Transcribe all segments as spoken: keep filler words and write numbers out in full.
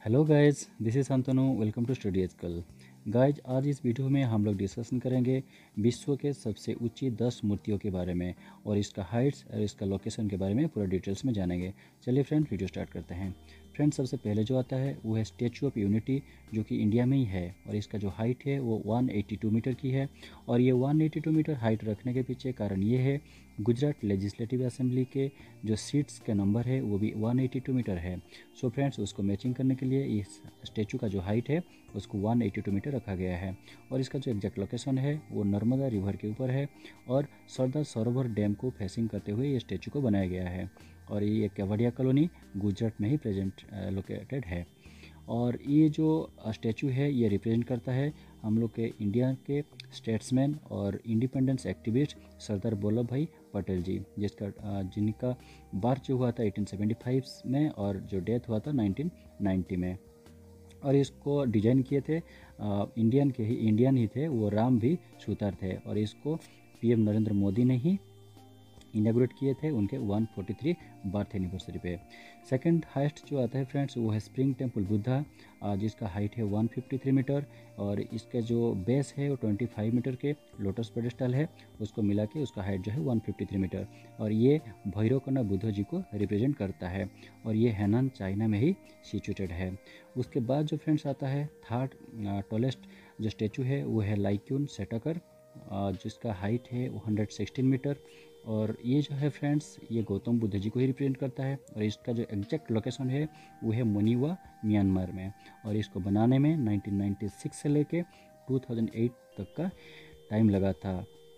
Hello guys, this is Antanu. Welcome to study एजकल। Guys, आज इस वीडियो में हम लोग डिस्कशन करेंगे विश्व के सबसे ऊंची दस मूर्तियों के बारे में और इसका हाइट्स और इसका लोकेशन के बारे में पूरा डिटेल्स में जानेंगे। चलिए फ्रेंड्स, वीडियो स्टार्ट करते हैं। फ्रेंड्स, सबसे पहले जो आता है वो है स्टैचू ऑफ यूनिटी, जो कि इंडिया में ही है और इसका जो हाइट है वो एक सौ बयासी मीटर की है। और ये एक सौ बयासी मीटर हाइट रखने के पीछे कारण ये है, गुजरात लेजिस्लेटिव असेंबली के जो सीट्स के नंबर है वो भी एक सौ बयासी मीटर है। सो फ्रेंड्स, उसको मैचिंग करने के लिए इस स्टैचू का जो हाइट है उसको एक सौ बयासी मीटर रखा गया है। और इसका जो एग्जैक्ट लोकेशन है वो नर्मदा रिवर के ऊपर है और सरदार सरोवर डैम को फेसिंग करते हुए ये स्टैचू को बनाया गया है। और ये केवड़िया कॉलोनी गुजरात में ही प्रेजेंट लोकेटेड है। और ये जो स्टैचू है ये रिप्रेजेंट करता है हम लोग के इंडिया के स्टेट्समैन और इंडिपेंडेंस एक्टिविस्ट सरदार वल्लभ भाई पटेल जी, जिसका जिनका बर्थ जो हुआ था अठारह सौ पचहत्तर में और जो डेथ हुआ था उन्नीस सौ नब्बे में। और इसको डिजाइन किए थे इंडियन के ही इंडियन ही थे, वो राम भी सूतार थे। और इसको पीएम नरेंद्र मोदी ने ही इनाग्रेट किए थे उनके एक सौ तैंतालीस बर्थ एनिवर्सरी पे। सेकंड हाइस्ट जो आता है फ्रेंड्स वो है स्प्रिंग टेम्पल बुद्धा, जिसका हाइट है एक सौ तिरेपन मीटर और इसका जो बेस है वो पच्चीस मीटर के लोटस पेडेस्टल है, उसको मिला के उसका हाइट जो है एक सौ तिरेपन मीटर। और ये भैरवकन्या बुद्ध जी को रिप्रेजेंट करता है और ये हैनान चाइना में ही सिचुएटेड है। उसके बाद जो फ्रेंड्स आता है थर्ड टॉलेस्ट जो स्टैचू है वो है लाइक्यून सेटाकर, जिसका हाइट है वो एक सौ सोलह मीटर। और ये जो है फ्रेंड्स ये गौतम बुद्ध जी को ही रिप्रेजेंट करता है। और इसका जो एग्जैक्ट लोकेशन है वो है मोनिवा म्यांमार में। और इसको बनाने में उन्नीस सौ छियानवे से लेके दो हज़ार आठ तक का टाइम लगा था।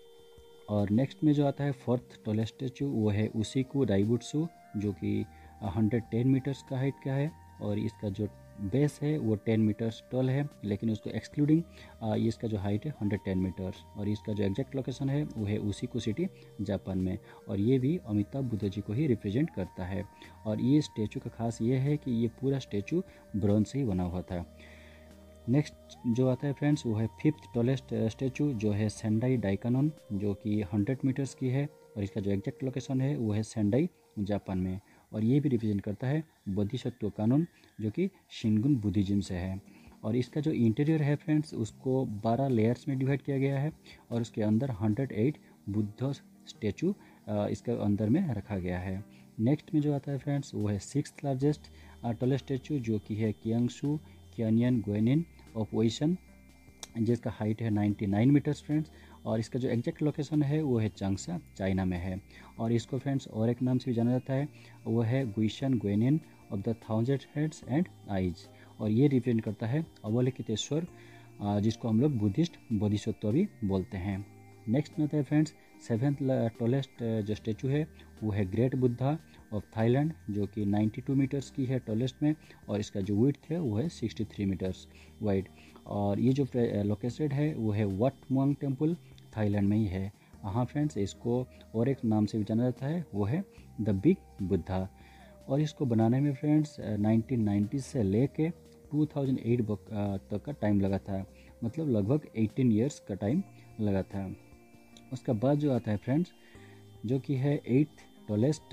और नेक्स्ट में जो आता है फोर्थ टॉलेस्ट स्टैचू वो है उसीकू डाइबुट्सु, जो कि एक सौ दस मीटर्स का हाइट का है। और इसका जो बेस है वो दस मीटर्स टॉल है, लेकिन उसको एक्सक्लूडिंग इसका जो हाइट है एक सौ दस मीटर्स। और इसका जो एग्जैक्ट लोकेशन है वो है उसीकू सिटी जापान में। और ये भी अमिताभ बुद्ध जी को ही रिप्रेजेंट करता है। और ये स्टैचू का खास ये है कि ये पूरा स्टैचू ब्रॉन्ज से ही बना हुआ था। नेक्स्ट जो आता है फ्रेंड्स वो है फिफ्थ टॉलेस्ट स्टैचू, जो है सेंडाई डाइकानोन, जो कि सौ मीटर्स की है। और इसका जो एग्जैक्ट लोकेशन है वो है सेंडाई जापान में। और ये भी रिप्रेजेंट करता है बोधिसत्व कानून, जो कि शिंगुन बुद्धिज्म से है। और इसका जो इंटीरियर है फ्रेंड्स उसको बारह लेयर्स में डिवाइड किया गया है और उसके अंदर एक सौ आठ बुद्ध स्टैचू इसके अंदर में रखा गया है। नेक्स्ट में जो आता है फ्रेंड्स वो है सिक्स्थ लार्जेस्ट टॉलेस्ट स्टैचू, जो कि है कियांगशू क्यानियन ग्वेनिन ऑफ ओइशन, जिसका हाइट है निन्यानवे मीटर्स फ्रेंड्स। और इसका जो एग्जैक्ट लोकेशन है वो है चांगसा चाइना में है। और इसको फ्रेंड्स और एक नाम से भी जाना जाता है, वो है Guishan Guanyin of the thousand heads and eyes. और ये रिप्रेजेंट करता है अवलोकितेश्वर, जिसको हम लोग बुद्धिस्ट बोधिसत्व भी बोलते हैं। नेक्स्ट में आता है फ्रेंड्स सेवेंथ टॉलेस्ट जो स्टैचू है वो है ग्रेट बुद्धा ऑफ थाईलैंड, जो कि बानवे मीटर्स की है टॉलेस्ट में। और इसका जो विड्थ है वो है तिरसठ मीटर्स वाइड। और ये जो लोकेटेड है वो है वट मुआंग टेम्पल, थाईलैंड में ही है। हाँ फ्रेंड्स, इसको और एक नाम से भी जाना जाता है, वो है द बिग बुद्धा। और इसको बनाने में फ्रेंड्स उन्नीस सौ नब्बे से लेके दो हज़ार आठ तक का टाइम लगा था, मतलब लगभग अठारह इयर्स का टाइम लगा था। उसका बाद जो आता है फ्रेंड्स जो कि है eighth tallest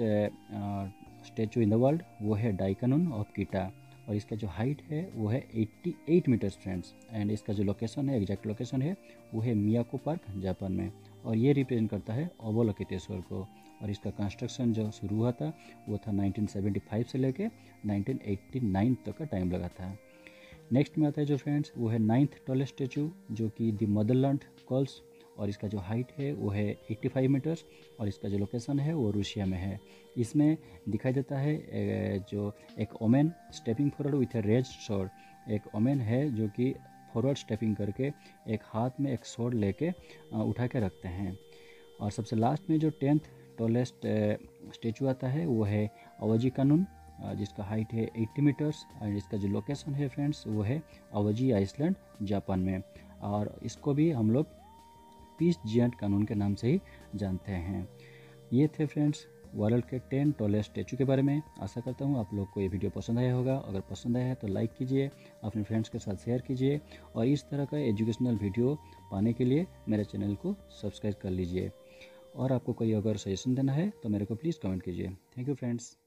statue in the world, वो है डाइकानोन ऑफ कीटा। और इसका जो हाइट है वो है अट्ठासी मीटर्स फ्रेंड्स। एंड इसका जो लोकेशन है एग्जैक्ट लोकेशन है वो है मियाको पार्क जापान में। और ये रिप्रेजेंट करता है अवलोकितेश्वर को। और इसका कंस्ट्रक्शन जो शुरू हुआ था वो था उन्नीस सौ पचहत्तर से लेके उन्नीस सौ नवासी तक का टाइम लगा था। नेक्स्ट में आता है जो फ्रेंड्स वो है नाइन्थ टॉलेस्ट स्टैचू, जो कि द मदरलैंड कॉल्स। और इसका जो हाइट है वो है पचासी मीटर्स। और इसका जो लोकेशन है वो रूसिया में है। इसमें दिखाई देता है जो एक woman stepping forward with a raised sword. एक ओमेन है जो कि फॉरवर्ड स्टेपिंग करके एक हाथ में एक स्वॉर्ड लेके उठा के रखते हैं। और सबसे लास्ट में जो टेंथ टॉलेस्ट स्टैचू आता है वो है अवजी कानून, जिसका हाइट है अस्सी मीटर्स। और इसका जो लोकेशन है फ्रेंड्स वो है अवजी आइसलैंड जापान में। और इसको भी हम लोग पीस जियांट कानून के नाम से ही जानते हैं। ये थे फ्रेंड्स वर्ल्ड के टेन टॉलेस्ट स्टैचू के बारे में। आशा करता हूँ आप लोग को ये वीडियो पसंद आया होगा। अगर पसंद आया है तो लाइक कीजिए, अपने फ्रेंड्स के साथ शेयर कीजिए और इस तरह का एजुकेशनल वीडियो पाने के लिए मेरे चैनल को सब्सक्राइब कर लीजिए। और आपको कोई अगर सजेशन देना है तो मेरे को प्लीज़ कमेंट कीजिए। Thank you friends.